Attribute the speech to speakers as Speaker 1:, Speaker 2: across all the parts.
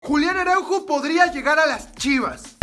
Speaker 1: Julián Araujo podría llegar a las Chivas.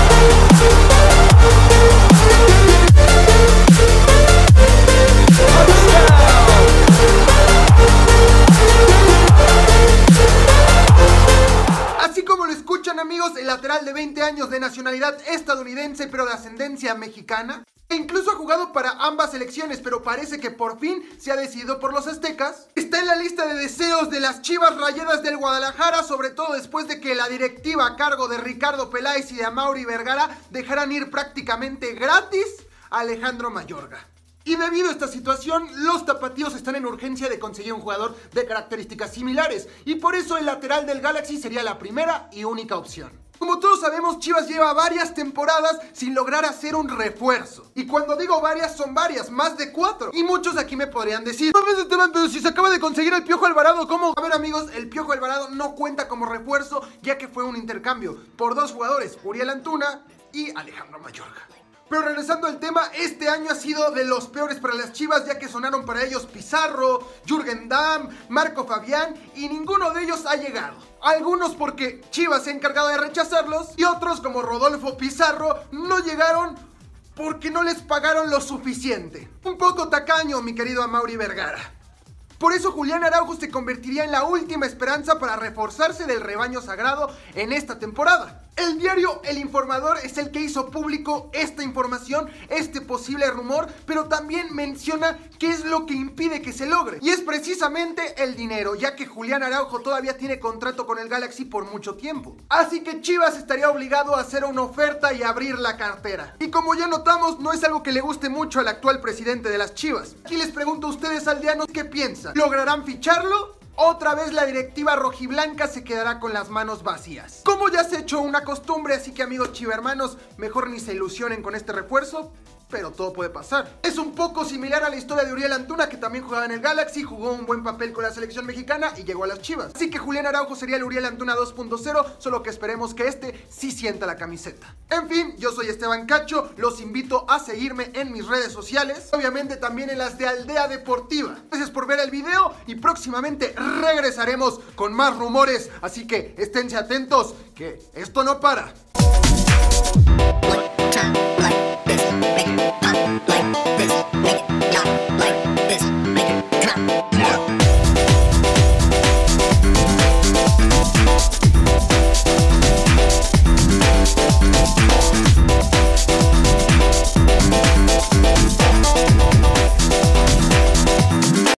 Speaker 1: Así como lo escuchan, amigos, el lateral de 20 años de nacionalidad estadounidense pero de ascendencia mexicana, e incluso ha jugado para ambas selecciones, pero parece que por fin se ha decidido por los aztecas, está en la lista de deseos de las Chivas Rayadas del Guadalajara, sobre todo después de que la directiva a cargo de Ricardo Peláez y de Amaury Vergara dejaran ir prácticamente gratis a Alejandro Mayorga. Y debido a esta situación, los tapatíos están en urgencia de conseguir un jugador de características similares, y por eso el lateral del Galaxy sería la primera y única opción. Como todos sabemos, Chivas lleva varias temporadas sin lograr hacer un refuerzo. Y cuando digo varias, son varias, más de 4. Y muchos aquí me podrían decir: "No, Esteban, pero si se acaba de conseguir el Piojo Alvarado, ¿cómo?". A ver, amigos, el Piojo Alvarado no cuenta como refuerzo, ya que fue un intercambio por dos jugadores, Uriel Antuna y Alejandro Mayorga. Pero regresando al tema, este año ha sido de los peores para las Chivas, ya que sonaron para ellos Pizarro, Jürgen Damm, Marco Fabián, y ninguno de ellos ha llegado. Algunos porque Chivas se ha encargado de rechazarlos, y otros como Rodolfo Pizarro no llegaron porque no les pagaron lo suficiente. Un poco tacaño, mi querido Amaury Vergara. Por eso Julián Araujo se convertiría en la última esperanza para reforzarse del rebaño sagrado en esta temporada. El diario El Informador es el que hizo público esta información, este posible rumor, pero también menciona qué es lo que impide que se logre. Y es precisamente el dinero, ya que Julián Araujo todavía tiene contrato con el Galaxy por mucho tiempo. Así que Chivas estaría obligado a hacer una oferta y abrir la cartera. Y como ya notamos, no es algo que le guste mucho al actual presidente de las Chivas. Aquí les pregunto a ustedes, aldeanos, ¿qué piensan? ¿Lograrán ficharlo? Otra vez la directiva rojiblanca se quedará con las manos vacías, como ya se ha hecho una costumbre, así que amigos chivermanos, mejor ni se ilusionen con este refuerzo, pero todo puede pasar. Es un poco similar a la historia de Uriel Antuna, que también jugaba en el Galaxy, jugó un buen papel con la selección mexicana y llegó a las Chivas. Así que Julián Araujo sería el Uriel Antuna 2.0, solo que esperemos que este sí sienta la camiseta. En fin, yo soy Esteban Cacho, los invito a seguirme en mis redes sociales, obviamente también en las de Aldea Deportiva. Gracias por ver el video y próximamente regresaremos con más rumores, así que esténse atentos, que esto no para.